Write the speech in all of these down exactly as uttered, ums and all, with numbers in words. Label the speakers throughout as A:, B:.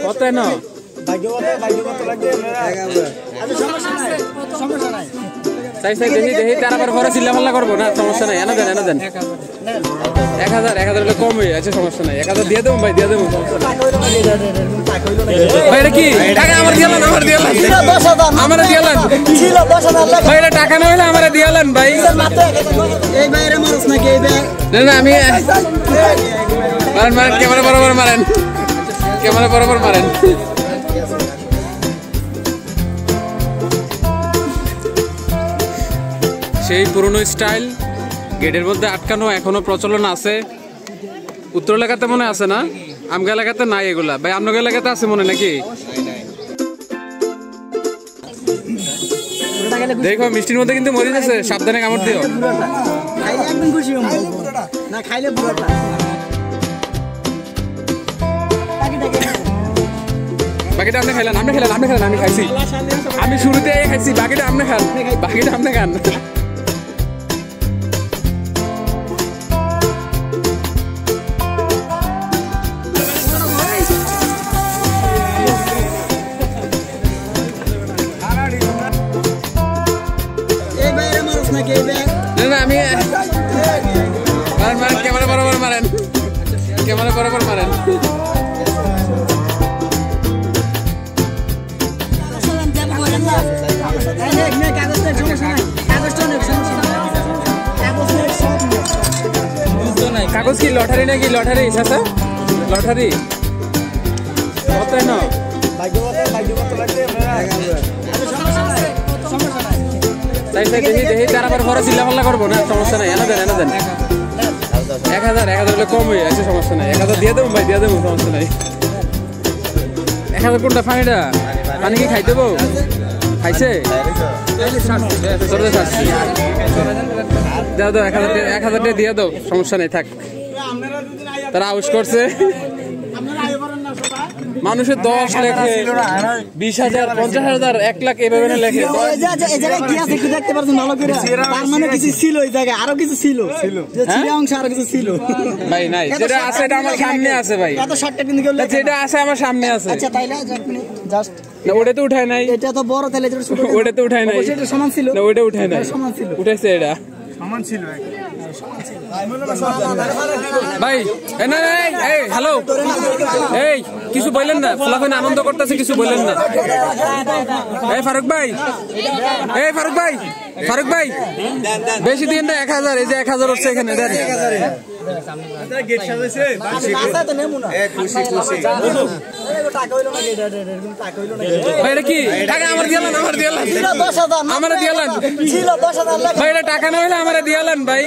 A: কত না তাই তাই দেখি দেখি তার আবার ঘরে চিল্লা পাল্লা করবো না, সমস্যা নাই। এনে দেন এনে দেন এক হাজার এক হাজার হলে কম হয়ে আছে, সমস্যা নাই। এক হাজার দিয়ে দেবো ভাই, দিয়ে দেবো, ভাই। এটা কি টাকা আমার দিয়ালেন, আমার দিয়ালেন, আমার দিয়ালেন ভাই। এটা টাকা না হলে আমার দিয়ালেন ভাই। না না আমি মারেন মারেন, ক্যামেরা বরাবর মারেন, ক্যামেরা বরাবর মারেন। সেই পুরনো স্টাইল গেটের মধ্যে আটকানো এখনো প্রচলন আছে। উত্তর এলাকাতে মনে আছে না, আমগা এলাকাতে নাই এগুলা ভাই। আপনার এলাকাতে আছে মনে নাকি? দেখো মিষ্টির মধ্যে কিন্তু মরিচ আছে, সাবধানে কামড় দিও। বাকিটা আপনি খাইলেন, আপনি খেলেন, আপনি খেলেন, আমি খাইছি, আমি শুরুতে খাইছি, বাকিটা আপনি খান, বাকিটা আপনি খান। আমি মারেন মারেন, ক্যামেরা বরাবর মারেন, ক্যামেরা বরাবর মারেন। কাগজ কি লটারি নাকি? লটারি চাচা, লটারি কত না? তাই তাই দেখি দেখি তার আবার ঘরে চিল্লা পাল্লা করবো না, সমস্যা নাই। এনে দেন এনে দেন এক হাজার এক হাজার হলে কম হয়ে আছে, সমস্যা নাই। এক হাজার দিয়ে দেবো ভাই, দিয়ে দেবো, সমস্যা নাই। এক হাজার কোনটা? পানিটা পানি কি খাই দেবো? খাইছে দাও দাও, এক হাজার এক হাজার টাকা দিয়ে দাও, সমস্যা নেই, থাক। তারা আউশ করছে, মানুষের দশ লেখে, বিশ হাজার, পঞ্চাশ হাজার, এক লাখ এভাবে লেখে। ভাই নাই, যেটা আছে এটা আমার সামনে আছে ভাই, যেটা আছে আমার সামনে আছে। ওটা তো উঠায় নাই, এটা তো বড়, তাহলে ওটা তো উঠায় নাই, সমান ছিল, ওইটা উঠায় নাই, উঠাইছে এটা সমান ছিল ভাই। হ্যালো, এই কিছু বললেন না, ফলাফল আনন্দ করতেছে, কিছু বললেন না। এই ফারুক ভাই, এই ফারুক ভাই, ফারুক ভাই বেশি দিন না, এক হাজার, এই যে এক হাজার হচ্ছে এখানে দেন। ভাই এটা কি টাকা আমার দিয়ালেন, আমার দিয়ালেন, আমার দিয়ালেন ভাই। এটা টাকা না হলে আমার দিয়ালেন ভাই।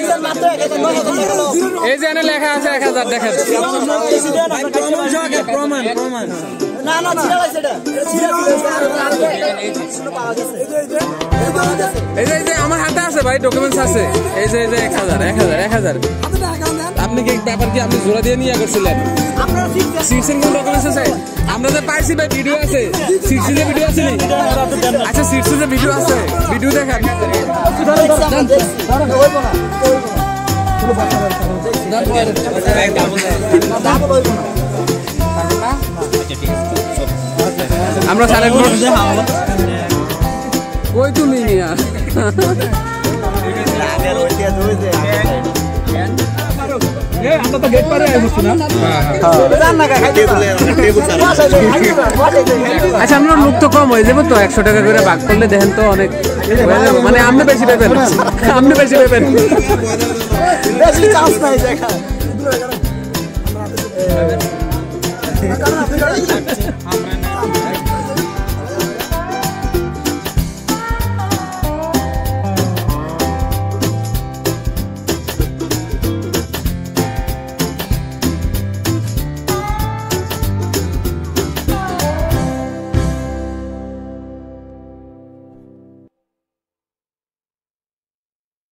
A: এই যে এনে লেখা আছে এক হাজার, দেখেন। প্রমাণ প্রমাণ না না এই যে আমার হাতে আছে ভাই, ডকুমেন্টস আছে। এই যে এই যে এক হাজার এক হাজার এক হাজার আপনি কি পেপার কি আপনি জোড়া দিয়ে নিয়ে করছিলেন? সিক্সের কোন ডকুমেন্টস আছে? আমরা যে পাইছি ভাই, ভিডিও আছে, সিক্সের যে ভিডিও আছে নি? আচ্ছা সিক্সের যে ভিডিও আছে, ভিডিও দেখেন। আমরা সাইলেন্ট মোড কই তুমি নিয়া আমরা তো গেট পারে আইছি না। আচ্ছা আমরা লোক তো কম হয়ে যাবো তো, একশো টাকা করে ভাগ করলে দেখেন তো অনেক, মানে আপনি বেশি পাবেন, আপনি বেশি পাবেন, বেশি চান্স নাই দেখা। আমরা